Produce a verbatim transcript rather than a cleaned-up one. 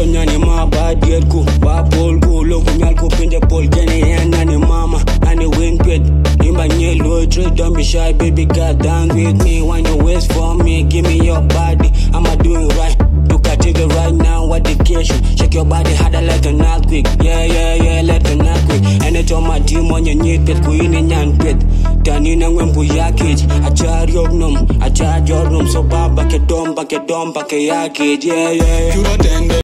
nyani ma ba diet ku ba pol ku lo ku nyal ku pinje pol gene yan nani mama ani win pit imba nyelo trade don't be shy baby get down with me when you waste for me give me your body I'ma do it right look at it right now what the occasion shake your body harder like a knock quick yeah yeah yeah like a knock quick and it on my team on your need pit ku ini nyan pit tani na ngwembu yakage achar yognum achar jornum so baba ke dom ba ke dom ba ke yakage yeah yeah yeah